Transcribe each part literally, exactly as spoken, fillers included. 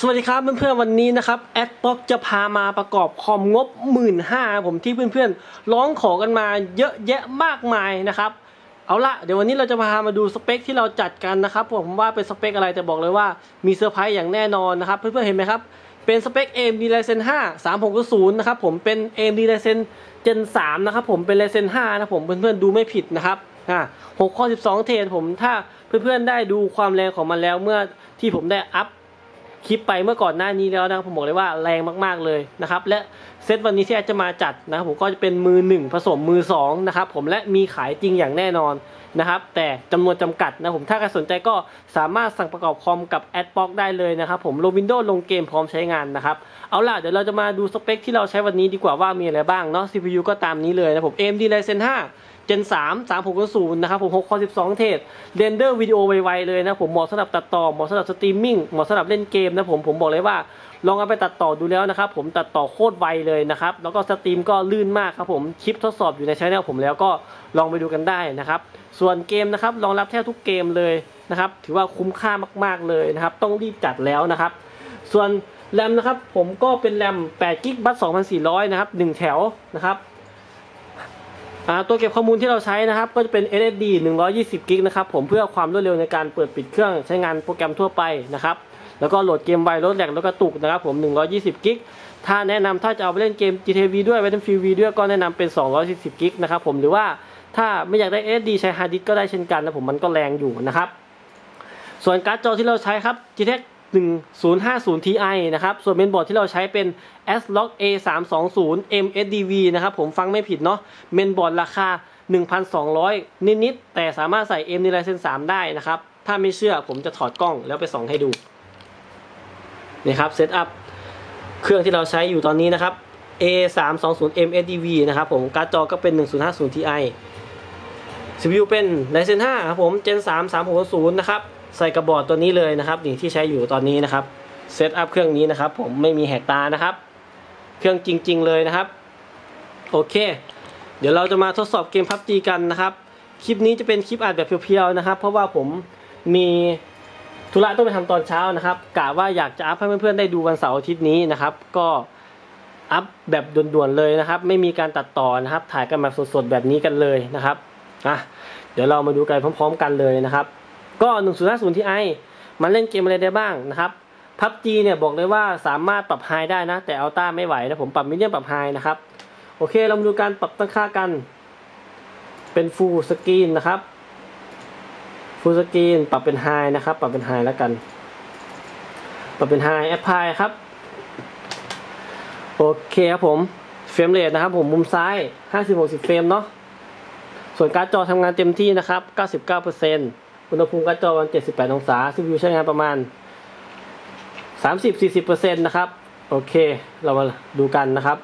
สวัสดีครับเพื่อนๆวันนี้นะครับแอดบ็อกจะพามาประกอบคอมงบ หนึ่งหมื่นห้าพัน ผมที่เพื่อนๆร้องขอกันมาเยอะแยะมากมายนะครับเอาละเดี๋ยววันนี้เราจะพามาดูสเปคที่เราจัดกันนะครับผมว่าเป็นสเปคอะไรแต่บอกเลยว่ามีเซอร์ไพรส์อย่างแน่นอนนะครับเพื่อนๆเห็นไหมครับเป็นสเปค เอ เอ็ม ดี Ryzen ห้า สามหกศูนย์นะครับผมเป็น เอ เอ็ม ดี Ryzen Gen สามนะครับผมเป็น Ryzen ห้านะผมเพื่อนๆดูไม่ผิดนะครับอ่าหกคอร์ สิบสอง เทรดผมถ้าเพื่อนๆได้ดูความแรงของมันแล้วเมื่อที่ผมได้อัพคลิปไปเมื่อก่อนหน้านี้แล้วนะครับผมบอกเลยว่าแรงมากๆเลยนะครับและเซตวันนี้ที่อาจจะมาจัดนะครับผมก็จะเป็นมือหนึ่งผสมมือสองนะครับผมและมีขายจริงอย่างแน่นอนนะครับแต่จำนวนจำกัดนะผมถ้าใครสนใจก็สามารถสั่งประกอบคอมกับแอดบ็อกได้เลยนะครับผมลง Windows ลงเกมพร้อมใช้งานนะครับเอาล่ะเดี๋ยวเราจะมาดูสเปคที่เราใช้วันนี้ดีกว่าว่ามีอะไรบ้างเนาะ ซี พี ยู ก็ตามนี้เลยนะผม เอ เอ็ม ดี Ryzen ห้าGen สาม สามหกศูนย์นะครับผมหกคอร์ สิบสอง เทรดเรนเดอร์วิดีโอไวๆเลยนะผมเหมาะสำหรับตัดต่อเหมาะสำหรับสตรีมมิ่งเหมาะสำหรับเล่นเกมนะผมผมบอกเลยว่าลองเอาไปตัดต่อดูแล้วนะครับผมตัดต่อโคตรไวเลยนะครับแล้วก็สตรีมก็ลื่นมากครับผมคลิปทดสอบอยู่ในช่องผมแล้วก็ลองไปดูกันได้นะครับส่วนเกมนะครับรองรับแทบทุกเกมเลยนะครับถือว่าคุ้มค่ามากๆเลยนะครับต้องรีบจัดแล้วนะครับส่วนแรมนะครับผมก็เป็นแรมแปดกิกะไบต์ สองพันสี่ร้อย นะครับหนึ่งแถวนะครับตัวเก็บข้อมูลที่เราใช้นะครับก็จะเป็น เอส เอส ดี หนึ่งร้อยยี่สิบ กิกะไบต์ นะครับผมเพื่อความรวดเร็วในการเปิดปิดเครื่องใช้งานโปรแกรมทั่วไปนะครับแล้วก็โหลดเกมไวลดแหลกแล้วก็ตุกนะครับผมหนึ่งร้อยยี่สิบ กิกะไบต์ ถ้าแนะนำถ้าจะเอาไปเล่นเกม จี ที เอ วี ด้วย Battlefield V ด้วยก็แนะนำเป็นสองร้อยสี่สิบ กิกะไบต์ นะครับผมหรือว่าถ้าไม่อยากได้ เอส เอส ดี ใช้ฮาร์ดดิสก์ก็ได้เช่นกันนะผมมันก็แรงอยู่นะครับส่วนการ์ดจอที่เราใช้ครับ จี ที เอ็กซ์ หนึ่งศูนย์ห้าศูนย์ ที ไอ นะครับส่วนเมนบอร์ดที่เราใช้เป็น เอส ล็อก เอ สามสองศูนย์ เอ็ม เอส ดี วี นะครับผมฟังไม่ผิดเนาะเมนบอร์ดราคา หนึ่งพันสองร้อย นิดๆแต่สามารถใส่ เอ็ม ดี Ryzen สามได้นะครับถ้าไม่เชื่อผมจะถอดกล้องแล้วไปส่องให้ดูนี่ครับเซตอัพเครื่องที่เราใช้อยู่ตอนนี้นะครับ เอ สามสองศูนย์ เอ็ม เอส ดี วี นะครับผมการ์ดจอก็เป็น หนึ่งศูนย์ห้าศูนย์ ที ไอ ซี พี ยู เป็น Ryzen ห้าครับผม Gen สาม สามหกศูนย์ นะครับใส่กระบอร์ดตัวนี้เลยนะครับนี่ที่ใช้อยู่ตอนนี้นะครับเซตอัพเครื่องนี้นะครับผมไม่มีแหกตานะครับเครื่องจริงๆเลยนะครับโอเคเดี๋ยวเราจะมาทดสอบเกม พับจี กันนะครับคลิปนี้จะเป็นคลิปอัดแบบเพียวๆนะครับเพราะว่าผมมีธุระต้องไปทำตอนเช้านะครับกะว่าอยากจะอัพให้เพื่อนๆได้ดูวันเสาร์อาทิตย์นี้นะครับก็อัพแบบด่วนๆเลยนะครับไม่มีการตัดต่อนะครับถ่ายกันแบบสดๆแบบนี้กันเลยนะครับอ่ะเดี๋ยวเรามาดูกันพร้อมๆกันเลยนะครับก็หนึ่งศูนย์ห้าศูนย์ ที ไอ มันเล่นเกมอะไรได้บ้างนะครับ พับจี เนี่ยบอกเลยว่าสามารถปรับไฮได้นะแต่อัลต้าไม่ไหวนะผมปรับมีเดียมปรับไฮนะครับโอเคเรามาดูการปรับตั้งค่ากันเป็นฟูลสกรีนนะครับฟูลสกรีนปรับเป็นไฮนะครับปรับเป็นไฮแล้วกันปรับเป็นไฮแอปพลายครับโอเคครับผมเฟรมเรทนะครับผมมุมซ้ายห้าสิบ หกสิบเฟรมเนาะส่วนการ์ดจอทำงานเต็มที่นะครับ เก้าสิบเก้าเปอร์เซ็นต์ อุณหภูมิการ์ดจอวันเจ็ดสิบแปดองศา ซี พี ยู ใช้งานประมาณ สามสิบ สี่สิบเปอร์เซ็นต์ นะครับโอเคเรามาดูกันนะครับ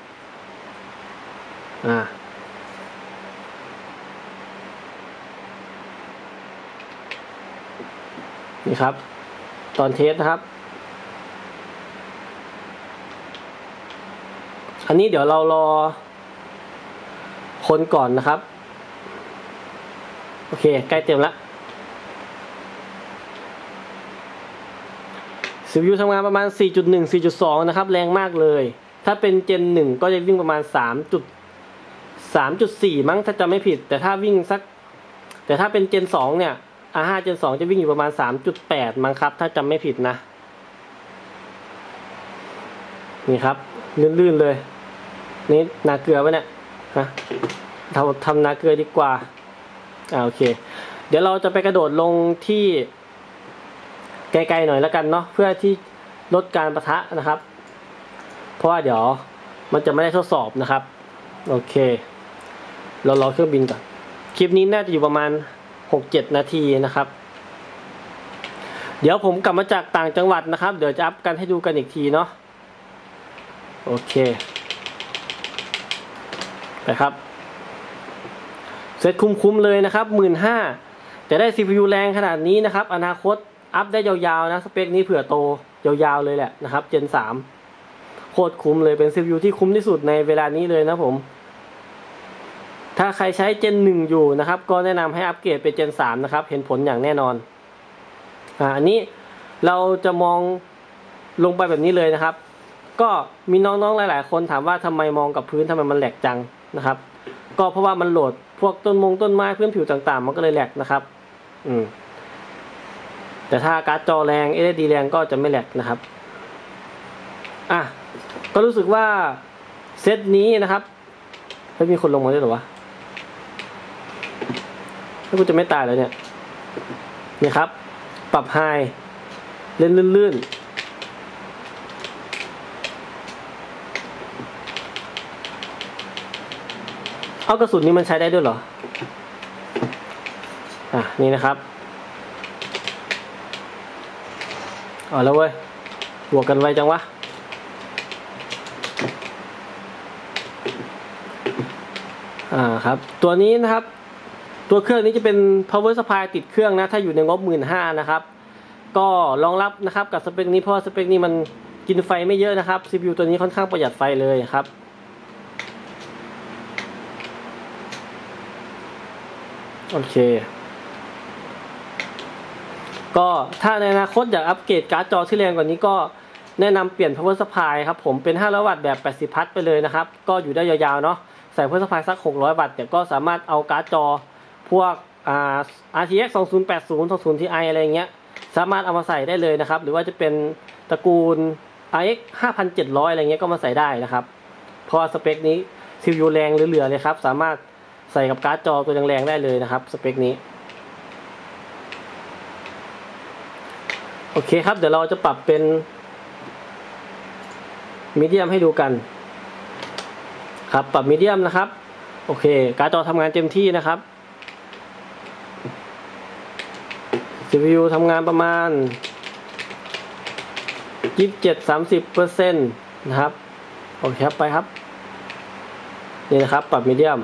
อ่านี่ครับตอนเทสนะครับอันนี้เดี๋ยวเรารอคนก่อนนะครับโอเคใกล้เต็มแล้วซี พี ยู ทำงานประมาณ สี่จุดหนึ่ง สี่จุดสอง นะครับแรงมากเลยถ้าเป็น Gen หนึ่งก็จะวิ่งประมาณ สามจุดสี่ มั้งถ้าจำไม่ผิดแต่ถ้าวิ่งสักแต่ถ้าเป็น Gen สองเนี่ย อาร์ ห้า Gen สองจะวิ่งอยู่ประมาณ สามจุดแปด มั้งครับถ้าจำไม่ผิดนะนี่ครับลื่นๆเลยนี่นาเกลือไว้เนี่ยฮะเราทำนาเกลือดีกว่าอ่าโอเคเดี๋ยวเราจะไปกระโดดลงที่ไกลๆหน่อยแล้วกันเนาะเพื่อที่ลดการปะทะนะครับเพราะว่าเดี๋ยวมันจะไม่ได้ทดสอบนะครับโอเคเรารอเครื่องบินก่อนคลิปนี้น่าจะอยู่ประมาณ หกเจ็ด นาทีนะครับเดี๋ยวผมกลับมาจากต่างจังหวัดนะครับเดี๋ยวจะอัพกันให้ดูกันอีกทีเนาะโอเคไปครับเซตคุ้มๆเลยนะครับ หนึ่งหมื่นห้าพัน แต่ได้ ซี พี ยู แรงขนาดนี้นะครับอนาคตอัพได้ยาวๆนะสเปคนี้เผื่อโตยาวๆเลยแหละนะครับ Gen สามโคตรคุ้มเลยเป็น ซี พี ยู ที่คุ้มที่สุดในเวลานี้เลยนะผมถ้าใครใช้ Gen หนึ่งอยู่นะครับก็แนะนำให้อัปเกรดเป็น Gen สามนะครับเห็นผลอย่างแน่นอนอ่าอันนี้เราจะมองลงไปแบบนี้เลยนะครับก็มีน้องๆหลายๆคนถามว่าทำไมมองกับพื้นทำไมมันแหลกจังนะครับก็เพราะว่ามันโหลดพวกต้นมงต้นไม้พื้นผิวต่างๆมันก็เลยแหลกนะครับอืมแต่ถ้าการ์ดจอแรง เอส เอส ดี แรงก็จะไม่แหลกนะครับอ่ะก็รู้สึกว่าเซตนี้นะครับไม่มีคนลงมาด้วยหรอวะถ้ากูจะไม่ตายแล้วเนี่ยนี่ครับปรับไฮเล่นลื่นๆเอากระสุนนี้มันใช้ได้ด้วยเหรออ่ะนี่นะครับอ๋อแล้วเว้ยบวกกันไวจังวะอ่าครับตัวนี้นะครับตัวเครื่องนี้จะเป็น power supply ติดเครื่องนะถ้าอยู่ในงบ หนึ่งหมื่นห้าพัน นะครับก็รองรับนะครับกับสเปคนี้เพราะสเปคนี้มันกินไฟไม่เยอะนะครับ ซี พี ยู ตัวนี้ค่อนข้างประหยัดไฟเลยครับโอเคก็ถ้าในอนาคตอยากอัปเกรดการ์ดจอที่แรงกว่านี้ก็แนะนำเปลี่ยน power supply ครับผมเป็นห้าร้อยวัตต์แบบแปดสิบพัทไปเลยนะครับก็อยู่ได้ยาวๆเนาะใส่ power supply สักหกร้อยวัตต์แต่ก็สามารถเอาการ์ดจอพวกอ่า อาร์ ที เอ็กซ์ สองพันแปดสิบ สองพัน ที ไอ อะไรเงี้ยสามารถเอามาใส่ได้เลยนะครับหรือว่าจะเป็นตระกูล อาร์ เอ็กซ์ ห้าพันเจ็ดร้อย อะไรเงี้ยก็มาใส่ได้นะครับเพราะสเปคนี้ ซี พี ยู แรงเหลือๆเลยครับสามารถใส่กับการ์ดจอตัวแรงๆได้เลยนะครับสเปคนี้โอเคครับเดี๋ยวเราจะปรับเป็นมีเดียมให้ดูกันครับปรับมีเดียมนะครับโอเคการ์ดจอทำงานเต็มที่นะครับ ซี พี ยู ทำงานประมาณ ยี่สิบเจ็ดถึงสามสิบเปอร์เซ็นต์ นะครับโอเคครับไปครับนี่นะครับปรับมีเดียม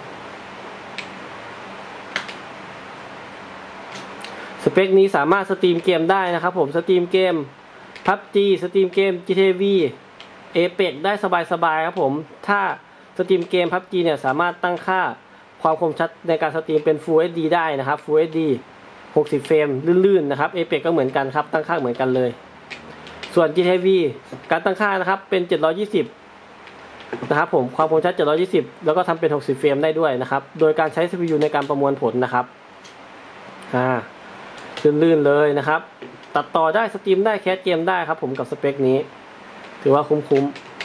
สเปคนี้สามารถสตรีมเกมได้นะครับผมสตรีมเกม พับจี สตรีมเกม จี ที เอ วี Apex ได้สบายๆครับผมถ้าสตรีมเกม พับจี เนี่ยสามารถตั้งค่าความคมชัดในการสตรีมเป็น Full เอช ดี ได้นะครับ Full เอช ดี หกสิบเฟรมลื่นๆนะครับ Apex ก็เหมือนกันครับตั้งค่าเหมือนกันเลยส่วน จี ที เอ วี การตั้งค่านะครับเป็นเจ็ดร้อยยี่สิบนะครับผมความคมชัดเจ็ดร้อยยี่สิบแล้วก็ทำเป็นหกสิบเฟรมได้ด้วยนะครับโดยการใช้ ซี พี ยู ในการประมวลผลนะครับอ่าลื่นๆเลยนะครับตัดต่อได้สตรีมได้แคสเกมได้ครับผมกับสเปคนี้ถือว่าคุ้ม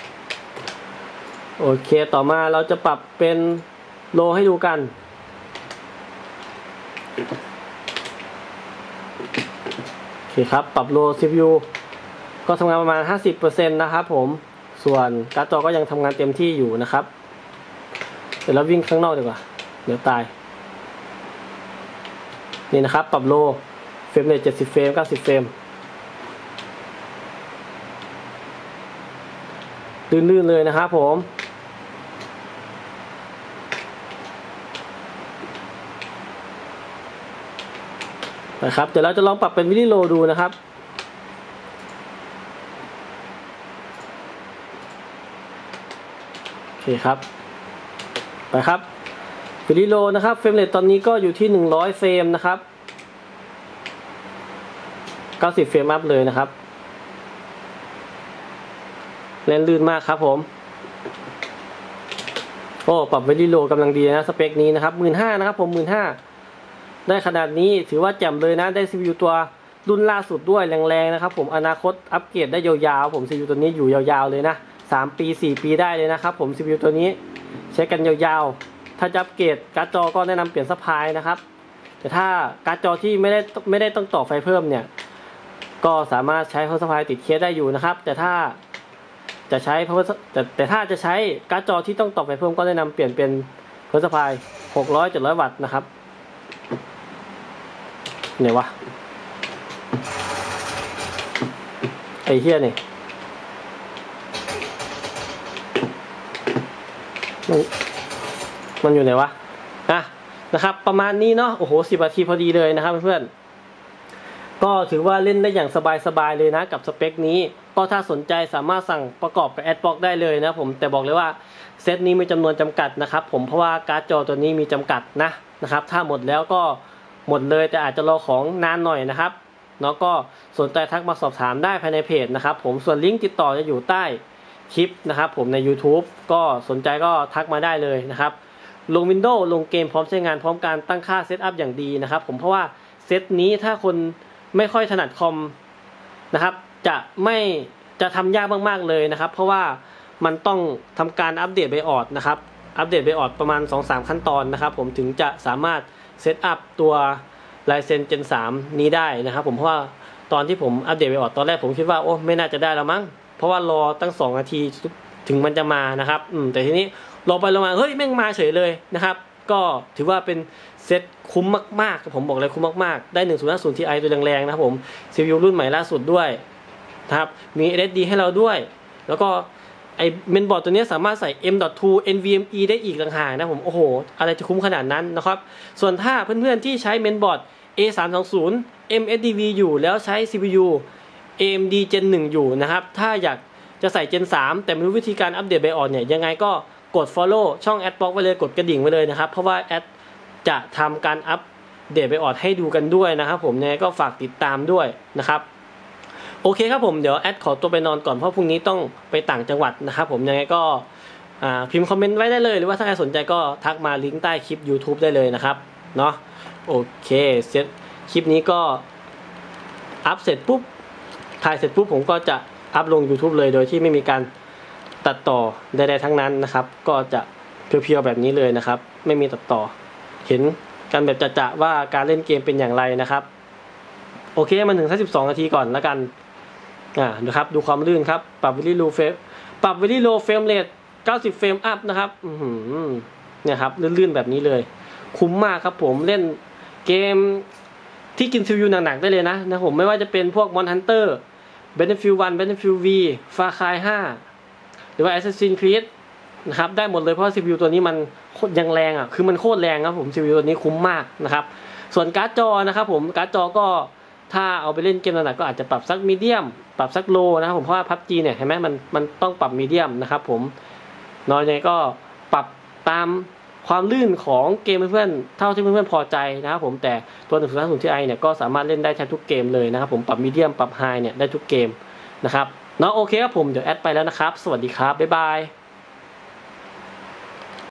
ๆโอเคต่อมาเราจะปรับเป็นโลให้ดูกันโอเคครับปรับโล ซี พี ยู ก็ทำงานประมาณ ห้าสิบเปอร์เซ็นต์ นะครับผมส่วนการ์ดจอก็ยังทำงานเต็มที่อยู่นะครับเดี๋ยวเราวิ่งข้างนอกดีกว่าเดี๋ยวตายนี่นะครับปรับโลเฟรมเรทเจ็ดสิบเฟรมเก้าสิบเฟรมลื่นๆเลยนะครับผมนะครับเดี๋ยวเราจะลองปรับเป็นวิดีโอดูนะครับโอเคครับไปครับวิดีโอนะครับเฟรมเรทตอนนี้ก็อยู่ที่หนึ่งร้อยเฟรมนะครับเก้าสิบเฟรมอัพเลยนะครับเล่นลื่นมากครับผมโอ้ปรับวิดีโอกำลังดีนะสเปคนี้นะครับ หนึ่งหมื่นห้าพัน นะครับผม หนึ่งหมื่นห้าพัน ได้ขนาดนี้ถือว่าแจ่มเลยนะได้ ซี พี ยู ตัวรุ่นล่าสุดด้วยแรงๆนะครับผมอนาคตอัปเกรดได้ยาวๆผม ซี พี ยู ตัวนี้อยู่ยาวๆเลยนะสามปีสี่ปีได้เลยนะครับผม ซี พี ยู ตัวนี้ใช้กันยาวๆถ้าจะอัปเกรดการ์ดจอก็แนะนำเปลี่ยนซัพพลายนะครับแต่ถ้าการ์ดจอที่ไม่ได้ไม่ได้ต้องต่อไฟเพิ่มเนี่ยก็สามารถใช้ power supply ติดเคสได้อยู่นะครับแต่ถ้าจะใช้ power แต่แต่ถ้าจะใช้การ์ดจอที่ต้องต่อไฟเพิ่มก็แนะนำเปลี่ยนเป็น power supply หกร้อย เจ็ดร้อยวัตต์นะครับไหนวะไอ้เหี้ยนี่มันมันอยู่ไหนวะอ่ะนะครับประมาณนี้เนาะโอ้โหสิบนาทีพอดีเลยนะครับเพื่อนก็ถือว่าเล่นได้อย่างสบายๆเลยนะกับสเปคนี้ก็ถ้าสนใจสามารถสั่งประกอบกับแอดบล็อกได้เลยนะผมแต่บอกเลยว่าเซตนี้มีจำนวนจำกัดนะครับผมเพราะว่าการ์ดจอตัวนี้มีจำกัดนะนะครับถ้าหมดแล้วก็หมดเลยแต่อาจจะรอของนานหน่อยนะครับเนาะก็สนใจทักมาสอบถามได้ภายในเพจนะครับผมส่วนลิงก์ติดต่อจะอยู่ใต้คลิปนะครับผมใน YouTube ก็สนใจก็ทักมาได้เลยนะครับลง Windows ลงเกมพร้อมใช้งานพร้อมการตั้งค่าเซตอัพอย่างดีนะครับผมเพราะว่าเซตนี้ถ้าคนไม่ค่อยถนัดคอมนะครับจะไม่จะทำยากมากๆเลยนะครับเพราะว่ามันต้องทำการอัปเดตไบออดนะครับอัปเดตไบออดประมาณ สองถึงสาม ขั้นตอนนะครับผมถึงจะสามารถเซตอัพตัว Ryzen เจน สาม นี้ได้นะครับผมเพราะว่าตอนที่ผมอัปเดตไบออดตอนแรกผมคิดว่าโอ้ไม่น่าจะได้แล้วมั้งเพราะว่ารอตั้งสองนาทีถึงมันจะมานะครับอืมแต่ทีนี้รอไปรอมาเฮ้ยแม่งมาเฉยเลยนะครับก็ถือว่าเป็นเซตคุ้มมากๆผมบอกเลยคุ้มมากๆได้ หนึ่งศูนย์ห้าศูนย์ ที ไอ ตัวแรงๆนะครับผม ซี พี ยู รุ่นใหม่ล่าสุดด้วยนะครับมี เอส เอส ดี ให้เราด้วยแล้วก็ไอเมนบอร์ดตัวนี้สามารถใส่ เอ็ม ดอท ทู เอ็น วี เอ็ม อี ได้อีกต่างหากนะผมโอ้โหอะไรจะคุ้มขนาดนั้นนะครับส่วนถ้าเพื่อนๆที่ใช้เมนบอร์ด เอ สามสองศูนย์ เอ็ม เอส ดี วี อยู่แล้วใช้ ซี พี ยู เอ เอ็ม ดี Gen หนึ่งอยู่นะครับถ้าอยากจะใส่ Gen สามแต่ไม่รู้วิธีการอัปเดตไบออดเนี่ยยังไงก็กด follow ช่อง Adblock ไว้เลยกดกระดิ่งไว้เลยนะครับเพราะว่าแอดจะทำการอัปเดตไบออดให้ดูกันด้วยนะครับผมยังไงก็ฝากติดตามด้วยนะครับโอเคครับผมเดี๋ยวแอดขอตัวไปนอนก่อนเพราะพรุ่งนี้ต้องไปต่างจังหวัดนะครับผมยังไงก็พิมพ์คอมเมนต์ไว้ได้เลยหรือว่าถ้าใครสนใจก็ทักมาลิงก์ใต้คลิป YouTube ได้เลยนะครับเนาะโอเคเสร็จคลิปนี้ก็อัพเสร็จปุ๊บถ่ายเสร็จปุ๊บผมก็จะอัพลง YouTube เลยโดยที่ไม่มีการตัดต่อใดๆทั้งนั้นนะครับก็จะเพียวๆแบบนี้เลยนะครับไม่มีตัดต่อเห็นกันแบบจะๆว่าการเล่นเกมเป็นอย่างไรนะครับโอเคมาถึงสักสิบสองนาทีก่อนแล้วกันอ่านะครับดูความลื่นครับปรับ Very Low Frame ปรับ Very Low Frame Rate เก้าสิบเฟรมอัพนะครับอือเนี่ยครับลื่นๆแบบนี้เลยคุ้มมากครับผมเล่นเกมที่กิน ซี พี ยู หนักๆได้เลยนะนะผมไม่ว่าจะเป็นพวก Monster Hunter Battlefield วัน Battlefield V Far Cry ห้าหรือว่า Assassin's Creed นะครับได้หมดเลยเพราะ ซี พี ยู ตัวนี้มันโคตรยังแรงอ่ะคือมันโคตรแรงครับผม ซี พี ยู ตัวนี้คุ้มมากนะครับส่วนการ์ดจอนะครับผมการ์ดจอก็ถ้าเอาไปเล่นเกมหนักๆก็อาจจะปรับสักมีเดียมปรับสักโลนะครับผมเพราะว่า พับจี เนี่ยเห็นไหมมันมันต้องปรับมีเดียมนะครับผมน้อยยังก็ปรับตามความลื่นของเกมเพื่อนๆเท่าที่เพื่อนๆพอใจนะครับผมแต่ตัว หนึ่งศูนย์ห้าศูนย์ ที ไอ เนี่ยก็สามารถเล่นได้แทบทุกเกมเลยนะครับผมปรับมีเดียมปรับไฮเนี่ยได้ทุกเกมนะครับเนาะโอเคครับผมเดี๋ยวแอดไปแล้วนะครับสวัสดีครับบ๊ายบาย